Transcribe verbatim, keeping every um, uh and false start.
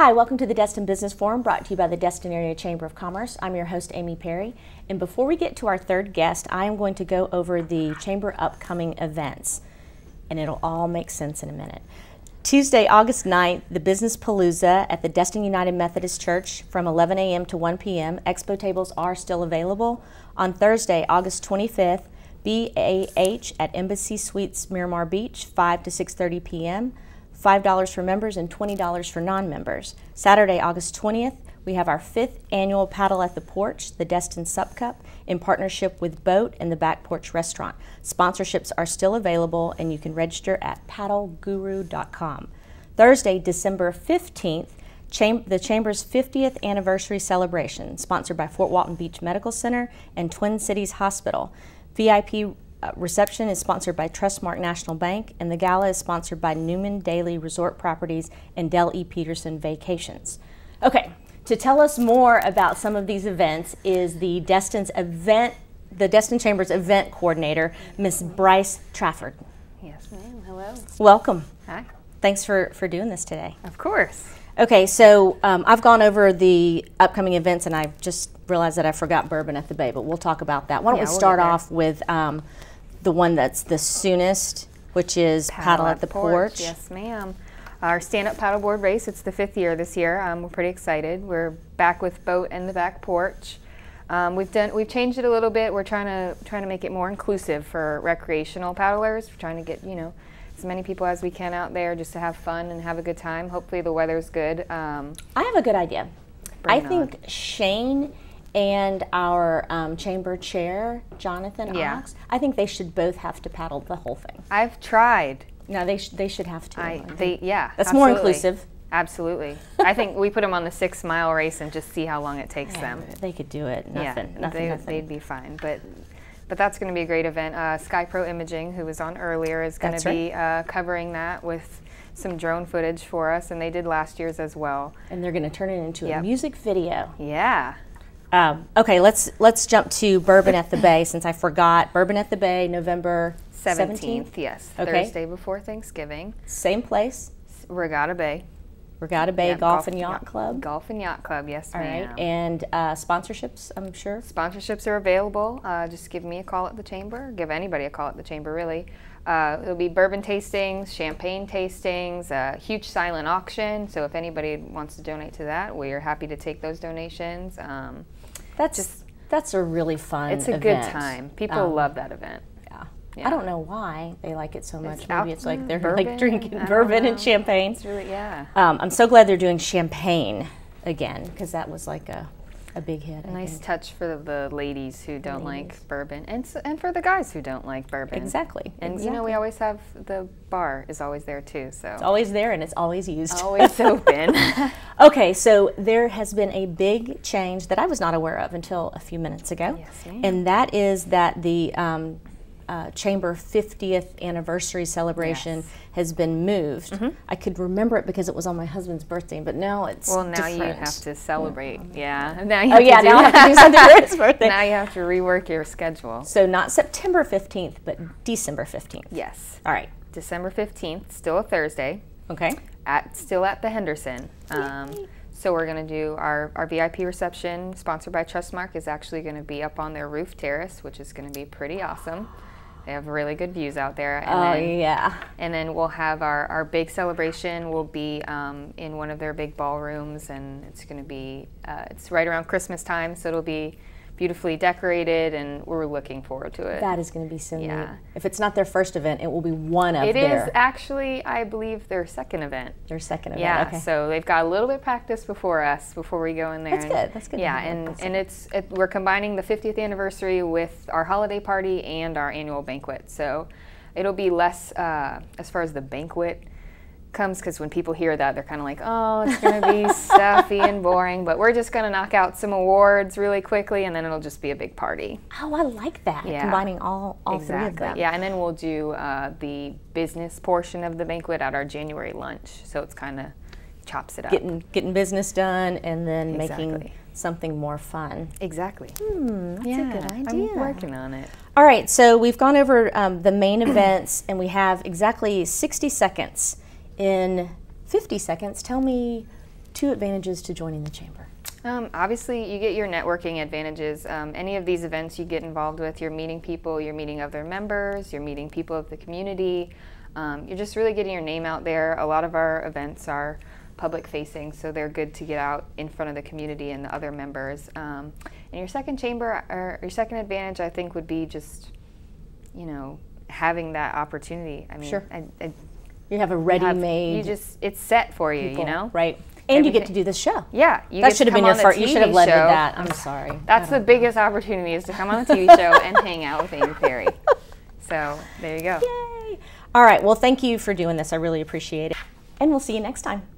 Hi, welcome to the Destin Business Forum, brought to you by the Destin Area Chamber of Commerce. I'm your host, Amy Perry, and before we get to our third guest, I am going to go over the Chamber upcoming events, and it'll all make sense in a minute. Tuesday, August ninth, the Business Palooza at the Destin United Methodist Church from eleven a m to one p m Expo tables are still available. On Thursday, August twenty-fifth, B A H at Embassy Suites Miramar Beach, five to six thirty p m five dollars for members and twenty dollars for non-members. Saturday, August twentieth, we have our fifth annual Paddle at the Porch, the Destin Sup Cup, in partnership with Boat and the Back Porch Restaurant. Sponsorships are still available, and you can register at paddle guru dot com. Thursday, December fifteenth, Cham the Chamber's fiftieth anniversary celebration, sponsored by Fort Walton Beach Medical Center and Twin Cities Hospital. V I P Uh, reception is sponsored by Trustmark National Bank, and the gala is sponsored by Newman Daily Resort Properties and Dell E. Peterson Vacations. Okay, to tell us more about some of these events is the Destin's event, the Destin Chamber's event coordinator, Miss Bryce Trafford. Yes, ma'am. Hello. Welcome. Hi. Thanks for, for doing this today. Of course. Okay, so um, I've gone over the upcoming events, and I've just realized that I forgot Bourbon at the Bay, but we'll talk about that. Why don't Yeah, we we'll start get there. off with um, the one that's the soonest, which is Paddle, at the Porch. Yes, ma'am. Our stand-up paddleboard race, it's the fifth year this year. Um, we're pretty excited. We're back with Boat and the Back Porch. Um, we've done, we've changed it a little bit. We're trying to trying to make it more inclusive for recreational paddlers. We're trying to get, you know, as many people as we can out there just to have fun and have a good time. Hopefully the weather's good. Um, I have a good idea. Bring I it think on. Shane and our um, chamber chair, Jonathan Yeah. Ox, I think they should both have to paddle the whole thing. I've tried. No, they, sh they should have to. I, think. they, yeah. That's more absolutely. inclusive. Absolutely. I think we put them on the six mile race and just see how long it takes Yeah, them. they could do it. Nothing. Yeah, nothing, they, nothing. they'd be fine. But but that's going to be a great event. Uh, SkyPro Imaging, who was on earlier, is going That's to be uh, covering that with some drone footage for us, and they did last year's as well. And they're going to turn it into a Yep. music video. Yeah. Um, okay, let's let's jump to Bourbon at the Bay, since I forgot. Bourbon at the Bay, November seventeenth. seventeenth, yes. Okay. Thursday before Thanksgiving. Same place, Regatta Bay. Regatta Bay Yep, Golf and Yacht Club. Golf and Yacht Club, yes, All ma'am. right, and uh, sponsorships, I'm sure. Sponsorships are available. Uh, just give me a call at the chamber. Give anybody a call at the chamber, really. Uh, it'll be bourbon tastings, champagne tastings, a huge silent auction. So if anybody wants to donate to that, we are happy to take those donations. Um, That's Just- that's a really fun. it's a event. good time. People Um, love that event. Yeah. Yeah. I don't know why they like it so much. It's Maybe out- it's like they're bourbon, like drinking I don't bourbon know. and champagne. It's really, yeah. Um, I'm so glad they're doing champagne again, because that was like a, a big hit. A I nice think. touch for the, the ladies who don't ladies. like bourbon, and s- and for the guys who don't like bourbon. Exactly. And you know, we exactly. always have the bar is always there too. So It's always there and it's always used. always open. Okay, so there has been a big change that I was not aware of until a few minutes ago. Yes, ma'am. And that is that the um, uh, Chamber fiftieth anniversary celebration Yes. has been moved. I could remember it because it was on my husband's birthday, but now it's Well, now you different. have to celebrate. Yeah. Now you Oh have yeah, to do now I have to do something for his birthday. Now you have to rework your schedule. So not September fifteenth, but December fifteenth. Yes. All right, December fifteenth, still a Thursday, okay. at still at the Henderson. Um, so we're going to do our, our V I P reception, sponsored by Trustmark, is actually going to be up on their roof terrace, which is going to be pretty awesome. They have really good views out there. And Oh then, yeah. And then we'll have our, our big celebration will be um, in one of their big ballrooms, and it's going to be, uh, it's right around Christmas time, so it'll be beautifully decorated, and we're looking forward to it. That is going to be so Yeah. neat. If it's not their first event, it will be one of It their is actually, I believe, their second event. their second event. Yeah, Okay. so they've got a little bit of practice before us, before we go in there. That's and- good, that's good to Yeah, have and, practice. and it's it, we're combining the fiftieth anniversary with our holiday party and our annual banquet. So it'll be less uh, as far as the banquet comes, because when people hear that, they're kind of like, oh, it's going to be stuffy and boring. But we're just going to knock out some awards really quickly, and then it'll just be a big party. Oh, I like that. Yeah. Combining all, all three of them. Yeah, and then we'll do uh, the business portion of the banquet at our January lunch. So it's kind of chops it up. Getting getting business done and then making Exactly. something more fun. Exactly. Hmm, that's yeah, a good idea. I'm working on it. All right, so we've gone over um, the main events, and we have exactly sixty seconds. In fifty seconds, tell me two advantages to joining the chamber? Um, obviously, you get your networking advantages. Um, any of these events you get involved with, you're meeting people, you're meeting other members, you're meeting people of the community. Um, you're just really getting your name out there. A lot of our events are public facing, so they're good to get out in front of the community and the other members. Um, and your second chamber, or your second advantage, I think, would be just, you know, having that opportunity. I mean, Sure. I, I, You have a you have- ready-made You just, it's set for you, people, you know? right? And you get Everything- to do this show. Yeah, you That get should to have been come your on the first. You should have T V led with show. that. I'm sorry. That's I the don't- biggest opportunity, is to come on a T V show and hang out with Amy Perry. So there you go. Yay! All right. Well, thank you for doing this. I really appreciate it. And we'll see you next time.